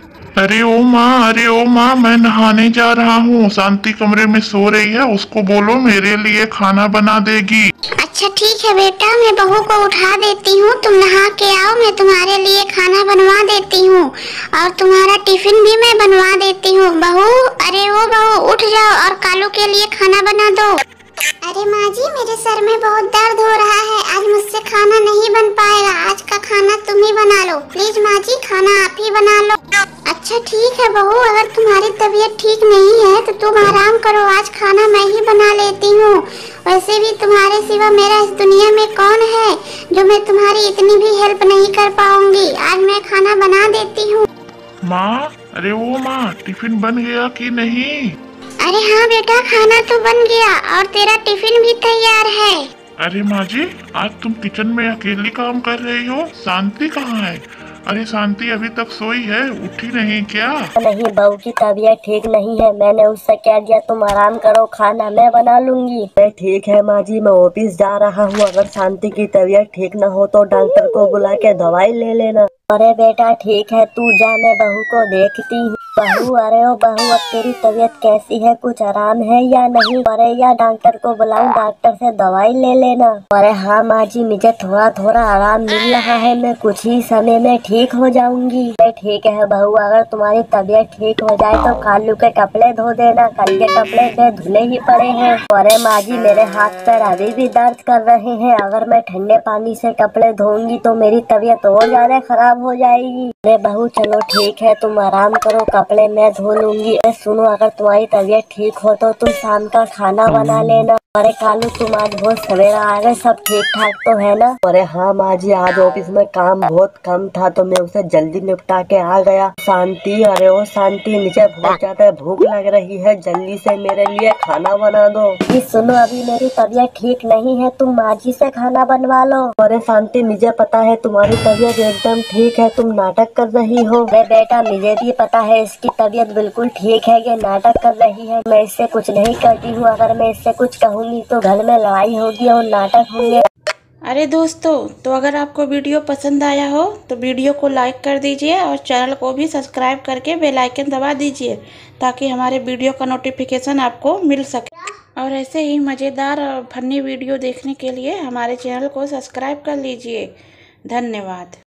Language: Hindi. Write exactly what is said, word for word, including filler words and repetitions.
अरे ओ माँ, अरे ओ माँ, मैं नहाने जा रहा हूँ। शांति कमरे में सो रही है, उसको बोलो मेरे लिए खाना बना देगी। अच्छा ठीक है बेटा, मैं बहू को उठा देती हूँ, तुम नहा के आओ, मैं तुम्हारे लिए खाना बनवा देती हूँ और तुम्हारा टिफिन भी मैं बनवा देती हूँ। बहू, अरे ओ बहू, उठ जाओ और कालू के लिए खाना बना दो। अरे माँ जी, मेरे सर में बहुत दर्द हो रहा है, आज मुझसे खाना नहीं बन पाएगा, आज का खाना तुम ही बना लो। प्लीज माँ जी, खाना आप ही बना लो। अच्छा ठीक है बहू, अगर तुम्हारी तबीयत ठीक नहीं है तो तुम आराम करो, आज खाना मैं ही बना लेती हूँ। वैसे भी तुम्हारे सिवा मेरा इस दुनिया में कौन है जो मैं तुम्हारी इतनी भी हेल्प नहीं कर पाऊंगी। आज मैं खाना बना देती हूँ। माँ, अरे ओ माँ, टिफिन बन गया कि नहीं? अरे हाँ बेटा, खाना तो बन गया और तेरा टिफिन भी तैयार है। अरे माँ जी, आज तुम किचन में अकेली काम कर रही हो, शांति कहाँ है? अरे शांति अभी तक सोई है, उठी नहीं क्या? नहीं, बहू की तबीयत ठीक नहीं है, मैंने उससे कह दिया तुम आराम करो, खाना मैं बना लूंगी। मैं ठीक है माँ जी, मैं ऑफिस जा रहा हूँ, अगर शांति की तबीयत ठीक न हो तो डॉक्टर को बुला के दवाई ले लेना। अरे बेटा ठीक है, तू जा, मैं बहू को देखती हूँ। बहू, अरे ओ बहू, अब तेरी तबीयत कैसी है, कुछ आराम है या नहीं? अरे या डॉक्टर को बुलाऊं, डॉक्टर से दवाई ले लेना। अरे हाँ माँ जी, मुझे थोड़ा थोड़ा आराम मिल रहा है, मैं कुछ ही समय में ठीक हो जाऊंगी। ठीक है बहू, अगर तुम्हारी तबीयत ठीक हो जाए तो कालू के कपड़े धो देना, कल के कपड़े से धुले ही पड़े हैं। अरे माँ जी, मेरे हाथ पैर अभी भी दर्द कर रहे हैं, अगर मैं ठंडे पानी से कपड़े धोऊंगी तो मेरी तबीयत और ज्यादा खराब हो जाएगी। अरे बहू चलो ठीक है, तुम आराम करो, कपड़े मैं धो लूंगी। सुनो, अगर तुम्हारी तबीयत ठीक हो तो तुम शाम का खाना बना लेना। अरे कालू, तुम आज बहुत सवेरा आ गए, सब ठीक ठाक तो है ना? अरे हाँ माँ जी, आज ऑफिस में काम बहुत कम था तो मैं उसे जल्दी निपटा के आ गया। शांति, अरे ओ शांति, मुझे बहुत ज्यादा भूख लग रही है, जल्दी से मेरे लिए खाना बना दो। जी सुनो, अभी मेरी तबीयत ठीक नहीं है, तुम माँ जी से खाना बनवा लो। अरे शांति, मुझे पता है तुम्हारी तबीयत एकदम ठीक है, तुम नाटक कर रही हो। अरे बेटा, मुझे भी पता है इसकी तबीयत बिल्कुल ठीक है, ये नाटक कर रही है, मैं इससे कुछ नहीं करती हूँ, अगर मैं इससे कुछ कहूँगी तो घर में लड़ाई होगी और नाटक होंगे। अरे दोस्तों, तो अगर आपको वीडियो पसंद आया हो तो वीडियो को लाइक कर दीजिए और चैनल को भी सब्सक्राइब करके बेल आइकन दबा दीजिए ताकि हमारे वीडियो का नोटिफिकेशन आपको मिल सके। और ऐसे ही मज़ेदार और फनी वीडियो देखने के लिए हमारे चैनल को सब्सक्राइब कर लीजिए। धन्यवाद।